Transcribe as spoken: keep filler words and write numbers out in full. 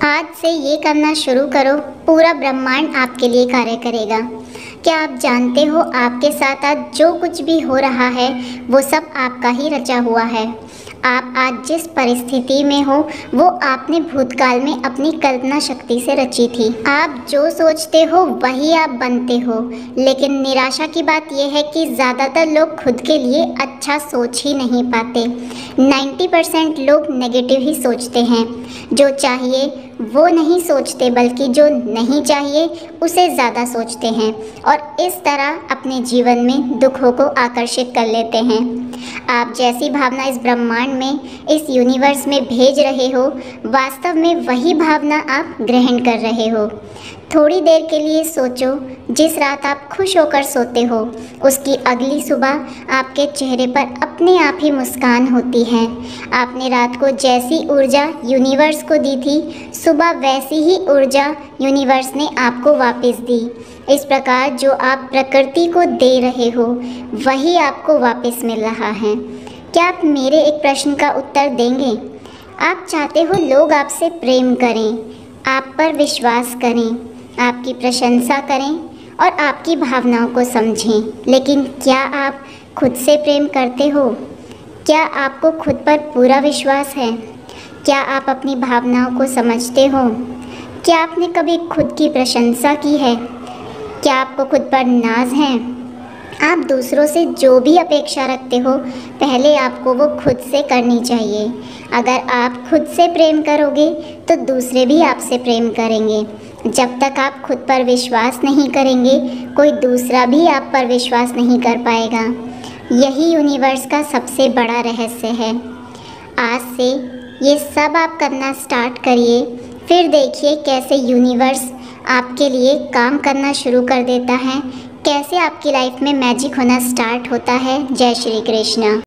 आज से ये करना शुरू करो, पूरा ब्रह्मांड आपके लिए कार्य करेगा। क्या आप जानते हो आपके साथ आज जो कुछ भी हो रहा है वो सब आपका ही रचा हुआ है। आप आज जिस परिस्थिति में हो वो आपने भूतकाल में अपनी कल्पना शक्ति से रची थी। आप जो सोचते हो वही आप बनते हो, लेकिन निराशा की बात यह है कि ज़्यादातर लोग खुद के लिए अच्छा सोच ही नहीं पाते। नब्बे परसेंट लोग नेगेटिव ही सोचते हैं। जो चाहिए वो नहीं सोचते, बल्कि जो नहीं चाहिए उसे ज़्यादा सोचते हैं और इस तरह अपने जीवन में दुखों को आकर्षित कर लेते हैं। आप जैसी भावना इस ब्रह्मांड में, इस यूनिवर्स में भेज रहे हो, वास्तव में वही भावना आप ग्रहण कर रहे हो। थोड़ी देर के लिए सोचो, जिस रात आप खुश होकर सोते हो उसकी अगली सुबह आपके चेहरे पर अपने आप ही मुस्कान होती है। आपने रात को जैसी ऊर्जा यूनिवर्स को दी थी, सुबह वैसी ही ऊर्जा यूनिवर्स ने आपको वापस दी। इस प्रकार जो आप प्रकृति को दे रहे हो वही आपको वापस मिल रहा है। क्या आप मेरे एक प्रश्न का उत्तर देंगे? आप चाहते हो लोग आपसे प्रेम करें, आप पर विश्वास करें, आपकी प्रशंसा करें और आपकी भावनाओं को समझें, लेकिन क्या आप खुद से प्रेम करते हो? क्या आपको खुद पर पूरा विश्वास है? क्या आप अपनी भावनाओं को समझते हो? क्या आपने कभी खुद की प्रशंसा की है? क्या आपको खुद पर नाज है? आप दूसरों से जो भी अपेक्षा रखते हो पहले आपको वो खुद से करनी चाहिए। अगर आप खुद से प्रेम करोगे तो दूसरे भी आपसे प्रेम करेंगे। जब तक आप खुद पर विश्वास नहीं करेंगे कोई दूसरा भी आप पर विश्वास नहीं कर पाएगा। यही यूनिवर्स का सबसे बड़ा रहस्य है। आज से ये सब आप करना स्टार्ट करिए, फिर देखिए कैसे यूनिवर्स आपके लिए काम करना शुरू कर देता है, कैसे आपकी लाइफ में मैजिक होना स्टार्ट होता है। जय श्री कृष्ण।